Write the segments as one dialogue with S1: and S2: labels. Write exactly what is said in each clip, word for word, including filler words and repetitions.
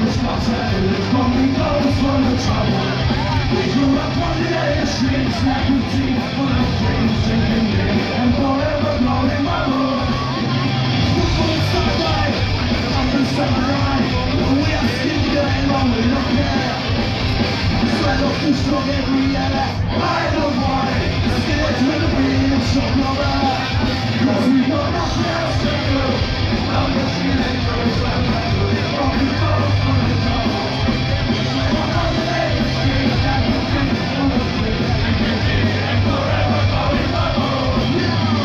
S1: Strong every year, I don't want it. Still to the beat of some love. Cause we got nothing else to do. I'm just feeling first, I'm not really walking both on the top. I'm on the late street, I can think on the street, I can think and forever going my own.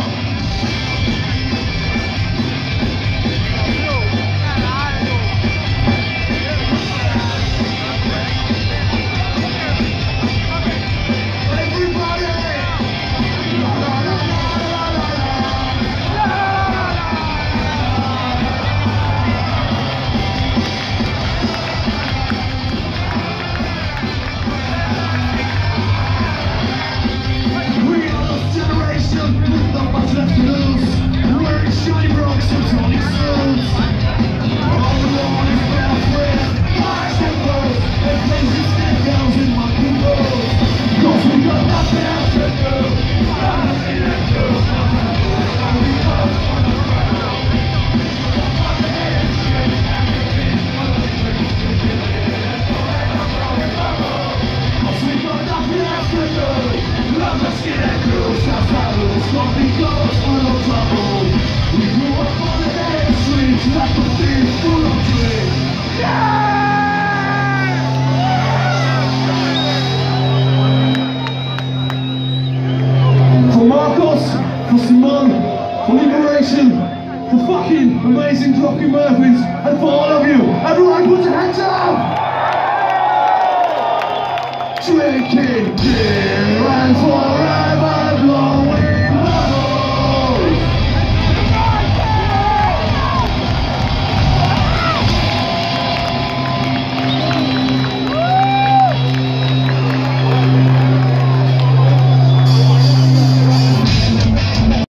S1: For Liberation, for fucking amazing Dropkick Murphys, and for all of you, everyone put your hands up! Drinking beer and forever.